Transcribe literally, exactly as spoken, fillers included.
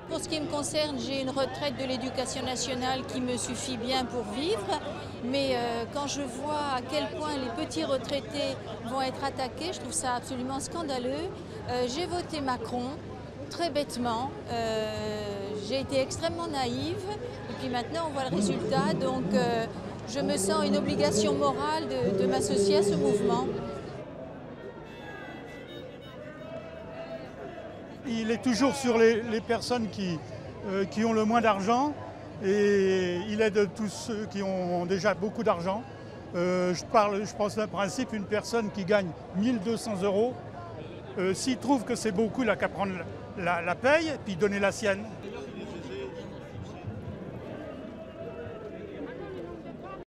Pour ce qui me concerne, j'ai une retraite de l'éducation nationale qui me suffit bien pour vivre. Mais euh, quand je vois à quel point les petits retraités vont être attaqués, je trouve ça absolument scandaleux. Euh, j'ai voté Macron, très bêtement. Euh, j'ai été extrêmement naïve. Et puis maintenant, on voit le résultat. Donc, euh, je me sens une obligation morale de, de m'associer à ce mouvement. Il est toujours sur les, les personnes qui, euh, qui ont le moins d'argent et il aide tous ceux qui ont déjà beaucoup d'argent. Euh, je parle, je pense d'un principe, une personne qui gagne mille deux cents euros, euh, s'il trouve que c'est beaucoup, il n'a qu'à prendre la, la paye et puis donner la sienne.